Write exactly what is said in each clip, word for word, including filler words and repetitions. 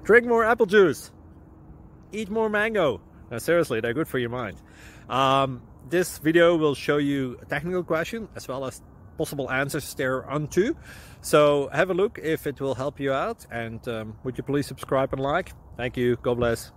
Drink more apple juice. Eat more mango. Now, seriously, they're good for your mind. Um, this video will show you a technical question as well as possible answers thereunto. So have a look if it will help you out, and um, would you please subscribe and like? Thank you. God bless.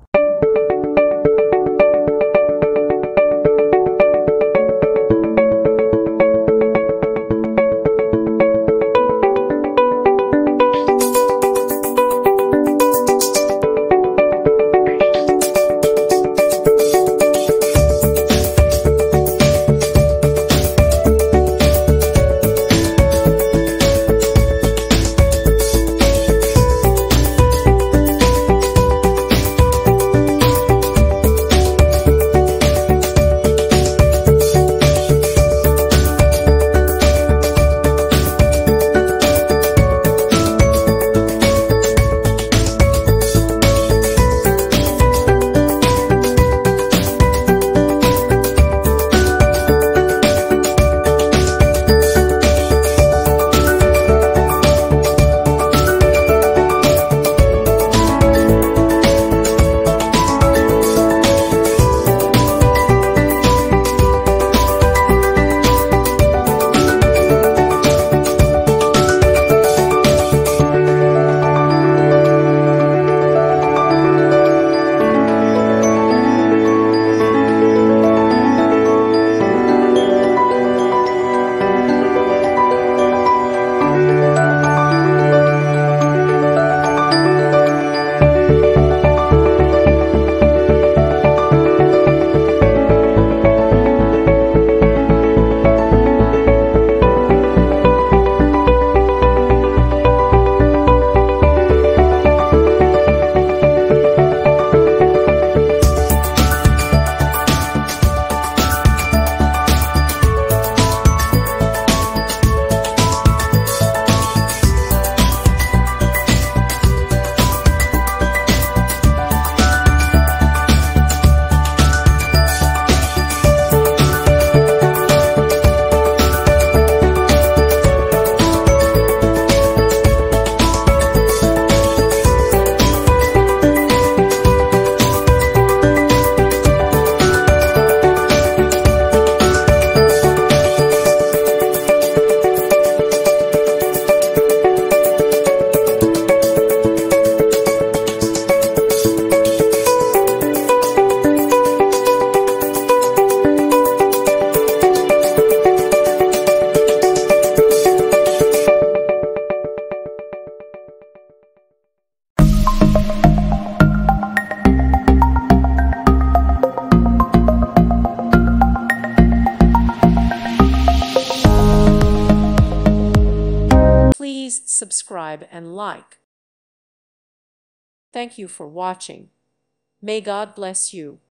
Please subscribe and like. Thank you for watching. May God bless you.